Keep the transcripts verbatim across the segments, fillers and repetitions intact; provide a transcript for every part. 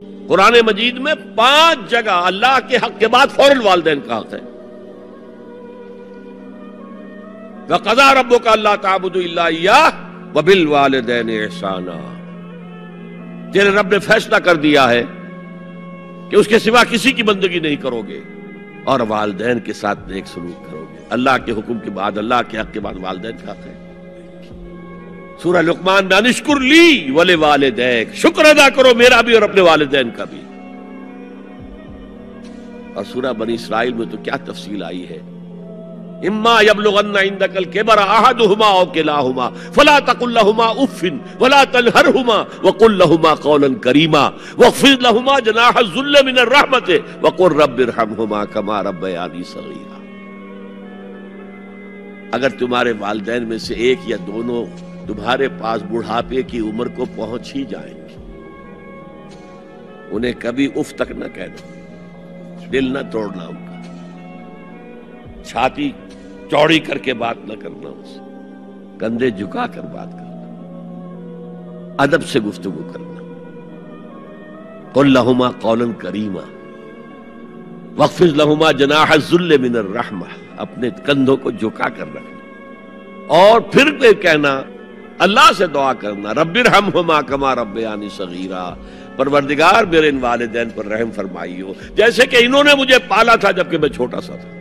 قرآن مجید میں پانچ جگہ اللہ کے حق کے بعد فوراً والدین کا حق ہے. وَقَضَىٰ رَبُّكَ أَلَّا تَعْبُدُوا إِلَّا إِيَّاهُ وَبِالْوَالِدَيْنِ إِحْسَانًا. تیرے رب نے فیصلہ کر دیا ہے کہ اس کے سوا کسی کی بندگی نہیں کرو گے اور والدین کے ساتھ نیک سلوک کرو گے. اللہ کے حکم کے بعد، اللہ کے حق کے بعد والدین کا حق ہے. سورہ لقمان میں انشکر لی ولوالدیک، شکر ادا کرو میرا بھی اور اپنے والدین کا بھی. اور سورہ بنی اسرائیل میں تو کیا تفصیل آئی ہے. اما یبلغن عندک الکبر احدہما او کلاہما فلا تقل لہما اف ولا تنہرہما وقل لہما قولا کریما واخفض لہما جناح الذل من الرحمۃ وقل رب ارحمہما کما ربیانی صغیرا. اگر تمہارے والدین میں سے ایک یا دونوں تمہارے پاس بڑھاپے کی عمر کو پہنچ ہی جائیں گے، انہیں کبھی اف تک نہ کہنا، دل نہ توڑنا ان کا، چھاتی چوڑی کر کے بات نہ کرنا، اس کندھے جھکا کر بات کرنا، ادب سے گفتگو کرنا. قل لہما قولا کریما واخفض لہما جناح الذل من الرحمہ، اپنے کندھوں کو جھکا کر رکھنا. اور پھر کہنا، اللہ سے دعا کرنا، رب ارحمہما کما ربیانی صغیرا، پروردگار میرے ان والدین پر رحم فرمائیو جیسے کہ انہوں نے مجھے پالا تھا جبکہ میں چھوٹا سا تھا.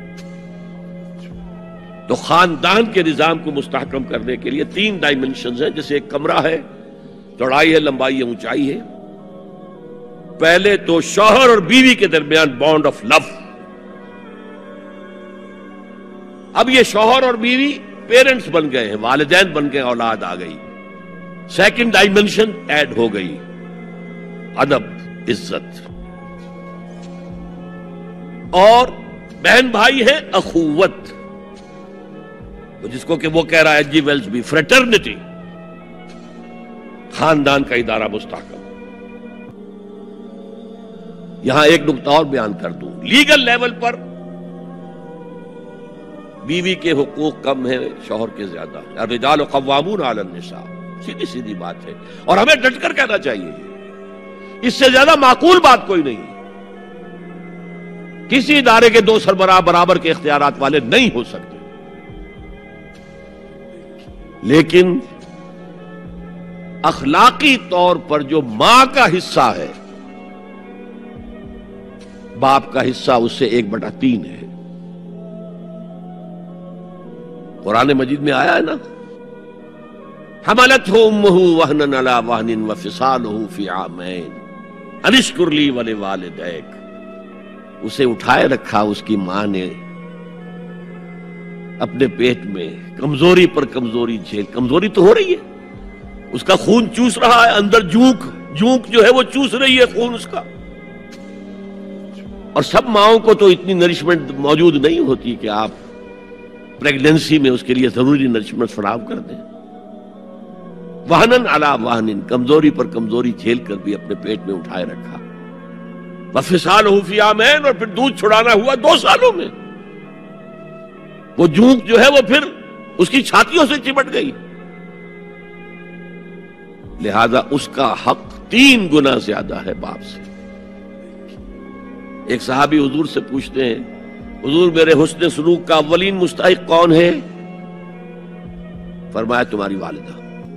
تو خاندان کے نظام کو مستحکم کرنے کے لیے تین ڈائمنشنز ہیں. جیسے ایک کمرہ ہے، چوڑائی ہے، لمبائی ہے، اونچائی ہے. پہلے تو شوہر اور بیوی کے درمیان بانڈ آف لو. اب یہ شوہر اور بیوی پیرنٹس بن گئے ہیں، والدین بن گئے، اولاد آ گئی. سیکنڈ ڈائمنشن ایڈ ہو گئی، ادب، عزت. اور بہن بھائی ہیں، اخوت، جس کو کہ وہ کہہ رہا ہے جی ویلز بھی فریٹرنٹی. خاندان کا ادارہ مستحکم. یہاں ایک نقطہ اور بیان کر دوں، لیگل لیول پر بیوی کے حقوق کم ہیں شوہر کے زیادہ. الرجال قوامون علی النساء، سیدھی سیدھی بات ہے اور ہمیں ڈٹ کر کہنا چاہیے. اس سے زیادہ معقول بات کوئی نہیں. کسی ادارے کے دو سربراہ برابر کے اختیارات والے نہیں ہو سکتے، لیکن اخلاقی طور پر جو ماں کا حصہ ہے، باپ کا حصہ اس سے ایک بٹا تین ہے. قرآن مجید میں آیا ہے نا، حملتہ امہ وہنا علی وہن وفصالہ فی عامین ان اشکر لی ولوالدیک. اسے اٹھائے رکھا اس کی ماں نے اپنے پیٹ میں، کمزوری پر کمزوری جھیل. کمزوری تو ہو رہی ہے، اس کا خون چوس رہا ہے اندر، جونک جونک جو ہے وہ چوس رہی ہے خون اس کا. اور سب ماؤں کو تو اتنی نرشمنٹ موجود نہیں ہوتی کہ آپ پریگننسی میں اس کے لیے ضروری نرشمنٹ فراہم کر دیں. وہنن علی وہن، کمزوری پر کمزوری جھیل کر بھی اپنے پیٹ میں اٹھائے رکھا. وفصالہ فی عامین، اور پھر دودھ چھڑانا ہوا دو سالوں میں. وہ جونک جو ہے وہ پھر اس کی چھاتیوں سے چمٹ گئی. لہذا اس کا حق تین گنا زیادہ ہے باپ سے. ایک صحابی حضور سے پوچھتے ہیں، حضور میرے حسن سلوک کا اولین مستحق کون ہے؟ فرمایا تمہاری والدہ.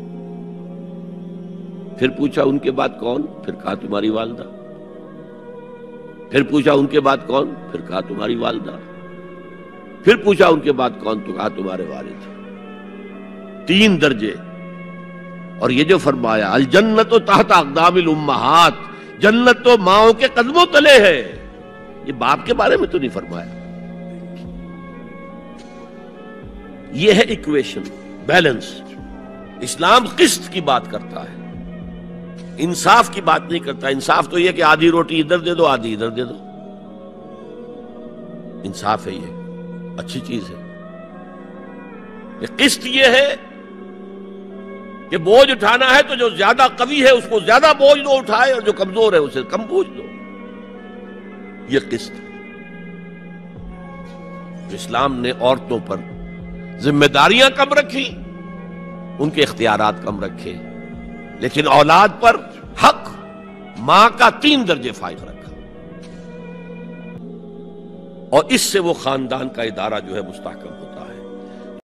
پھر پوچھا ان کے بعد کون؟ پھر کہا تمہاری والدہ. پھر پوچھا ان کے بعد کون؟ پھر کہا تمہاری والدہ. پھر پوچھا ان کے بعد کون؟ تو کہا تمہارے والد. تین درجے. اور یہ جو فرمایا الجنت تحت اقدام الامہات، جنت تو ماؤں کے قدموں تلے ہے، یہ باپ کے بارے میں تو نہیں فرمایا. یہ ہے ایکویشن، بیلنس. اسلام قسط کی بات کرتا ہے، انصاف کی بات نہیں کرتا. انصاف تو یہ کہ آدھی روٹی ادھر دے دو آدھی ادھر دے دو، انصاف ہے، یہ اچھی چیز ہے. قسط یہ ہے کہ بوجھ اٹھانا ہے تو جو زیادہ قوی ہے اس کو زیادہ بوجھ دو اٹھائے، اور جو کمزور ہے اسے کم بوجھ دو. یہ قسط. اسلام نے عورتوں پر ذمہ داریاں کم رکھی، ان کے اختیارات کم رکھے، لیکن اولاد پر حق ماں کا تین درجے فائق رکھا، اور اس سے وہ خاندان کا ادارہ جو ہے مستحکم ہوتا